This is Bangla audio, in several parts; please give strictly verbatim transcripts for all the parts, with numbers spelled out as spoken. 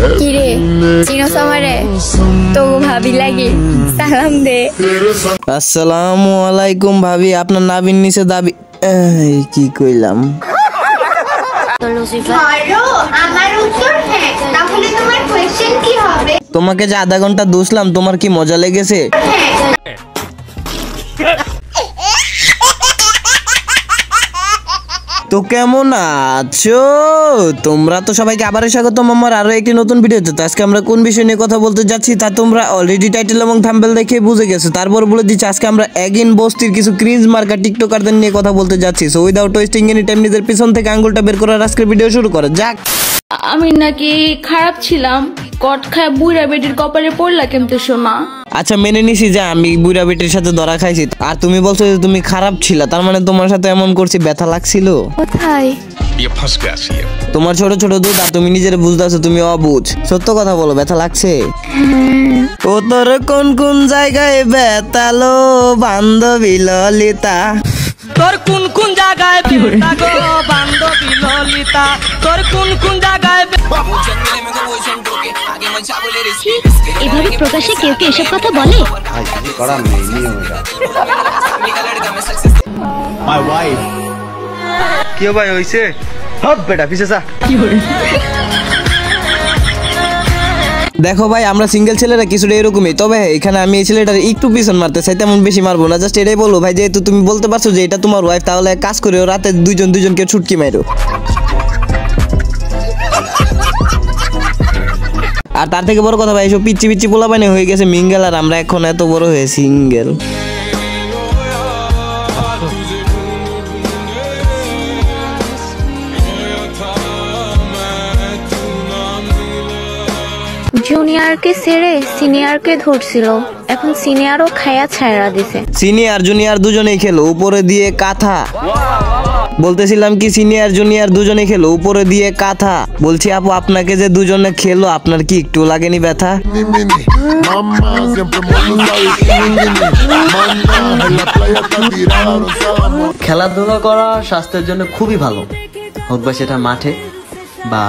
কিরে চিনোস আমারে তো ভাবি লাগে সালাম দে। আসসালামু আলাইকুম ভাবি, আপনার নাবির নিচে দাবি কি কইলাম? তোমাকে যে আধা ঘন্টা দুসলাম, তোমার কি মজা লেগেছে? তো কেমন আছো তোমরা? তো সবাইকে আবারও স্বাগতম আমার আরো একটি নতুন ভিডিওতে। তো আজকে আমরা কোন বিষয় নিয়ে কথা বলতে যাচ্ছি তা তোমরা অলরেডি টাইটেল এবং থাম্বনেল দেখে বুঝে গেছো। তারপর বলে দিচ্ছি আজকে আমরা এগিন বস্তির কিছু ক্রিঞ্জ মার্কা টিকটকারদের নিয়ে কথা বলতে যাচ্ছি। So without wasting any time নিজের পিছন থেকে আঙ্গুলটা বের করার আজকের ভিডিও শুরু করা যাক। আমি নাকি খারাপ ছিলাম, কট খায় বুড়া বেটির কপালে পড়লা কেমতে শোনা? আচ্ছা মেনে নিছি যে আমি বুড়া বেটির সাথে ধরা খাইছি, আর তুমি বলছো যে তুমি খারাপ ছিলা, তার মানে তোমার সাথে এমন করছি ব্যথা লাগছিল কোথায়? তোমার ছোট ছোট দুধ আর তুমি নিজের বুঝতেছো তুমি অবুঝ। সত্য কথা বলো, ব্যথা লাগছে? ও তোর কোন কোন জায়গায় ব্যথালো বান্ধবী ললিতা, তোর কোন কোন জায়গায় ব্যথা গো বান্ধবী ললিতা, তোর কোন কোন জায়গায়। এভাবে প্রকাশ্যে কেউ কি এসব কথা বলে? কি ভাই হইছে? হপ বেটা পিছে যা। দেখো ভাই আমরা সিঙ্গেল ছেলেরা কিছুটা এরকমই, তবে এখানে আমি এই ছেলেটার একটু পিছন মারতে চাই, তেমন বেশি মারবো না। জাস্ট এটাই বলবো ভাই, যেহেতু তুমি বলতে পারছো যে এটা তোমার ওয়াইফ, তাহলে কাজ করে রাতে দুইজন দুইজনকে ছুটকি মারো। আর তার থেকে বড় কথা ভাই, এসব পিচ্ছি পিচ্ছি পোলা পানি হয়ে গেছে মিঙ্গেল, আর আমরা এখন এত বড় হয়ে সিঙ্গেল। জুনিয়রকে ছেড়ে সিনিয়রকে ধরছিল, এখন সিনিয়রও খায়া ছায়রা দিছে। সিনিয়র জুনিয়র দুজনেই খেলো উপরে দিয়ে কাঁথা। বলতেছিলাম কি সিনিয়র জুনিয়র দুজনেই খেলো উপরে দিয়ে কাঁথা। বলছি আপু আপনাকে যে দুজনে খেলো, আপনার কি একটু লাগেনি ব্যথা? খেলাধুলা করা স্বাস্থ্যের জন্য খুবই ভালো, হোক বা সেটা মাঠে বা।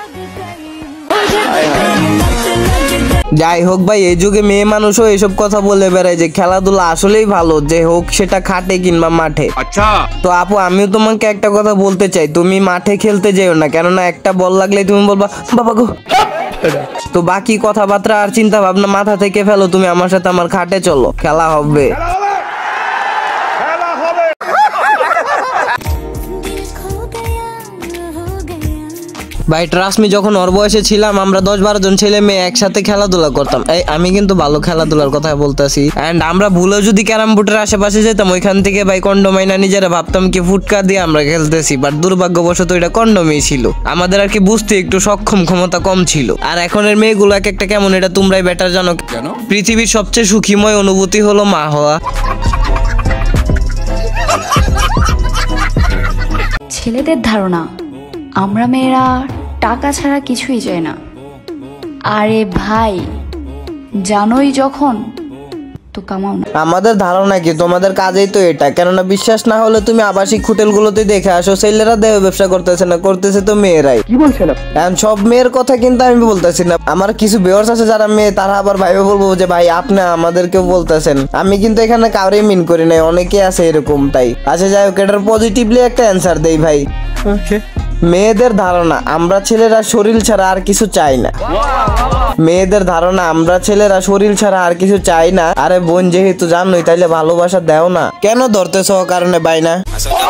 যাই হোক ভাই, এই যুগে মেয়ে মানুষও এসব কথা বলে বেড়ায় যে খেলাধুলা আসলেই ভালো, যে হোক সেটা খাটে কিংবা মাঠে। আচ্ছা তো আপু আমিও তোমাকে একটা কথা বলতে চাই, তুমি মাঠে খেলতে যেও না, কেননা একটা বল লাগলে তুমি বলবা বাবা গো। তো বাকি কথাবার্তা আর চিন্তা ভাবনা মাথা থেকে ফেলো, তুমি আমার সাথে আমার খাটে চলো, খেলা হবে। ভাই ট্রাস্ট মি, যখন ওর বয়সে ছিলাম আমরা দশ বারো জন ছেলে মেয়ে একসাথে খেলাধুলা করতাম। এই আমি কিন্তু ভালো খেলাধুলার কথা বলতেছি। এন্ড আমরা ভুলেও যদি ক্যারাম বোর্ডের আশেপাশে যেতাম, ওইখান থেকে ভাই কন্ডোমাইনা নিজেরা ভাবতাম কি ফুটকা দিয়ে আমরা খেলতেছি, বাট দুর্ভাগ্যবশত এটা কন্ডোমই ছিল। আমাদের আর কি বুঝতে একটু সক্ষম ক্ষমতা কম ছিল। আর এখনের মেয়েগুলো এক একটা কেমন, এটা তোমরাই বেটার জানো। পৃথিবীর সবচেয়ে সুখীময় অনুভূতি হলো মা হওয়া। ছেলেদের ধারণা আমরা মেয়েরা টাকা ছাড়া কিছুই চাই না। আরে ভাই জানোই যখন তো কামাও না। আমাদের ধারণা কি তোমাদের কাজেই তো এটা, কেননা বিশ্বাস না হলে তুমি আবাসিক হোটেলগুলোতে দেখে আসো, ছেলেরা দেহ ব্যবসা করতেছে না, করতেছে তো মেয়েরাই। কি বলছেন? এখন সব মেয়ের কথা কিন্তু আমি বলতেছি না, আমার কিছু ভিউয়ার্স আছে যারা মেয়ে, তারা আবার ভাইবে বলবো যে ভাই আপনি আমাদেরকেও বলতেছেন। আমি কিন্তু এখানে কাউরেই মিন করি নাই, অনেকে আছে এরকম, তাই আচ্ছা যাই হোক, এটার পজিটিভলি একটা অ্যান্সার দেই ভাই। মেয়েদের ধারণা আমরা ছেলেরা শরীর ছাড়া আর কিছু চাই না। মেয়েদের ধারণা আমরা ছেলেরা শরীর ছাড়া আর কিছু চাই না। আরে বোন যেহেতু জানোই, তাইলে ভালোবাসা দেও না, কেন ধরতেছ কারণে বাই না?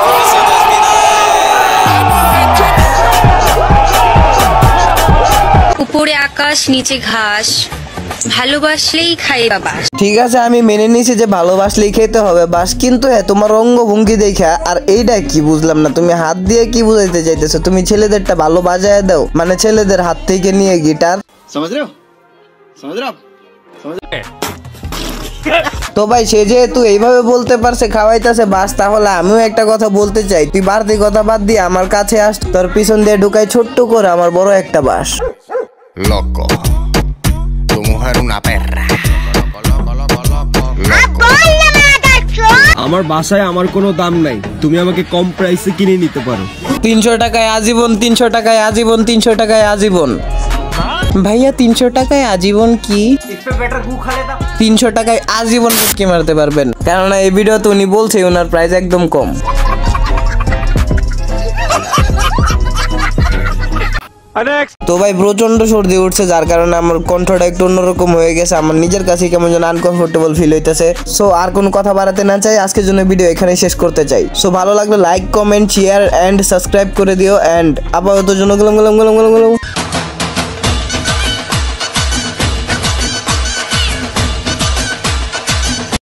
উপরে আকাশ নিচে ঘাস, ভালোবাসলেই খাই বাবা। ঠিক আছে আমি মেনে নিয়েছি যে ভালোবাসলেই খেতে হবে বাস, কিন্তু হ্যাঁ তোমার অঙ্গভঙ্গি দেখা আর এইটা কি বুঝলাম না, তুমি হাত দিয়ে কি বুঝাইতে চাইতেছো? তুমি ছেলেদেরটা ভালো বাজায় দাও, মানে ছেলেদের হাত থেকে নিয়ে গিটার। তো ভাই সে যেহেতু এইভাবে বলতে পারছে, খাওয়াইতেছে বাস, তাহলে আমিও একটা কথা বলতে চাই। তুই বাড়তি কথা বাদ দিয়ে আমার কাছে আস, তোর পিছন দিয়ে ঢুকাই ছোট্ট করে আমার বড় একটা বাস। Loco, tu mujer una perra. আমার বাসায় আমার কোনো দাম নাই, তুমি আমাকে কম প্রাইসে কিনে নিতে পারো। তিনশো টাকায় আজীবন, তিনশো টাকায় আজীবন, তিনশো টাকায় আজীবন। ভাইয়া তিনশো টাকায় আজীবন কি? তিনশো টাকায় আজীবন কি মারতে পারবেন, কেননা এই ভিডিওতে উনি বলছে ওনার প্রাইস একদম কম। তো ভাই প্রচন্ড সর্দি উঠছে, যার কারণে আমার কণ্ঠটা একটু অন্যরকম হয়ে গেছে, আমার নিজের কাছে কেমন যেন আনকমফোর্টেবল ফিল হইতেছে। সো আর কোনো কথা বাড়াতে না চাই, আজকের জন্য ভিডিও এখানে শেষ করতে চাই। সো ভালো লাগলে like, comment, share and subscribe করে দিও। এন্ড আপাতত জন্য গেলাম গেলাম গেলাম গেলাম গেলাম